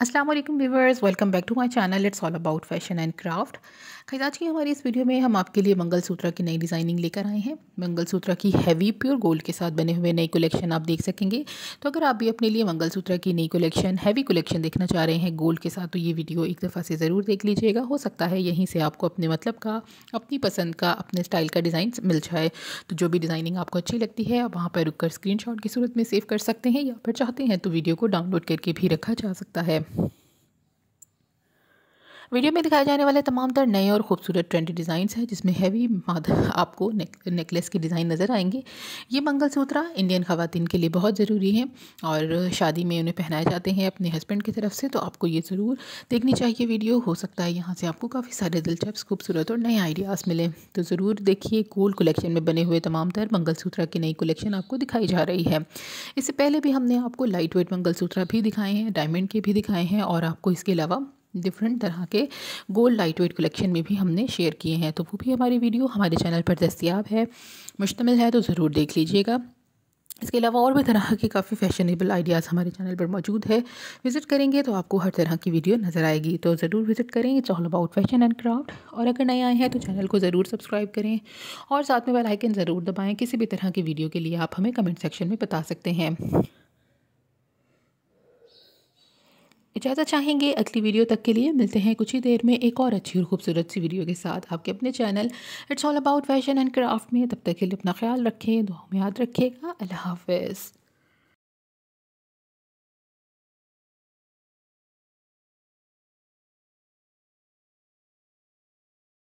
अस्सलाम वालेकुम viewers, welcome back to my channel. It's all about fashion and craft. खैर, आज की हमारी इस वीडियो में हम आपके लिए मंगलसूत्र की नई डिज़ाइनिंग लेकर आए हैं। मंगलसूत्र की हैवी प्योर गोल्ड के साथ बने हुए नई कलेक्शन आप देख सकेंगे। तो अगर आप भी अपने लिए मंगलसूत्र की नई कलेक्शन, हैवी कलेक्शन देखना चाह रहे हैं गोल्ड के साथ, तो ये वीडियो एक दफ़ा से ज़रूर देख लीजिएगा। हो सकता है यहीं से आपको अपने मतलब का, अपनी पसंद का, अपने स्टाइल का डिज़ाइन मिल जाए। तो जो भी डिज़ाइनिंग आपको अच्छी लगती है आप वहाँ पर रुक कर स्क्रीनशॉट की सूरत में सेव कर सकते हैं, या फिर चाहते हैं तो वीडियो को डाउनलोड करके भी रखा जा सकता है। वीडियो में दिखाए जाने वाले तमाम तर नए और खूबसूरत ट्रेंडी डिज़ाइंस हैं, जिसमें हैवी आपको नेकलेस के डिज़ाइन नज़र आएंगे। ये मंगलसूत्र इंडियन ख़वातीन के लिए बहुत ज़रूरी हैं और शादी में उन्हें पहनाए जाते हैं अपने हस्बैंड की तरफ से। तो आपको ये ज़रूर देखनी चाहिए वीडियो। हो सकता है यहाँ से आपको काफ़ी सारे दिलचस्प, खूबसूरत और नए आइडियाज़ मिलें। तो ज़रूर देखिए, गोल्ड कलेक्शन में बने हुए तमाम तर मंगलसूत्र की नई कलेक्शन आपको दिखाई जा रही है। इससे पहले भी हमने आपको लाइट वेट मंगलसूत्र भी दिखाए हैं, डायमंड के भी दिखाए हैं, और आपको इसके अलावा डिफरेंट तरह के गोल्ड लाइट वेट कलेक्शन में भी हमने शेयर किए हैं। तो वो भी हमारी वीडियो हमारे चैनल पर दस्तयाब है, मुश्तमिल है, तो ज़रूर देख लीजिएगा। इसके अलावा और भी तरह के काफ़ी फैशनेबल आइडियाज़ हमारे चैनल पर मौजूद है। विज़िट करेंगे तो आपको हर तरह की वीडियो नज़र आएगी। तो ज़रूर विज़िट करें। It's all about fashion and craft. और अगर नए आए हैं तो चैनल को ज़रूर सब्सक्राइब करें और साथ में बेल आइकन ज़रूर दबाएँ। किसी भी तरह की वीडियो के लिए आप हमें कमेंट सेक्शन में बता सकते हैं। इजाज़त चाहेंगे। अगली वीडियो तक के लिए मिलते हैं कुछ ही देर में एक और अच्छी और खूबसूरत सी वीडियो के साथ आपके अपने channel it's all about fashion and craft में। तब तक के लिए अपना ख्याल रखें, दुआ में याद रखिएगा। अल्लाह हाफ़िज़।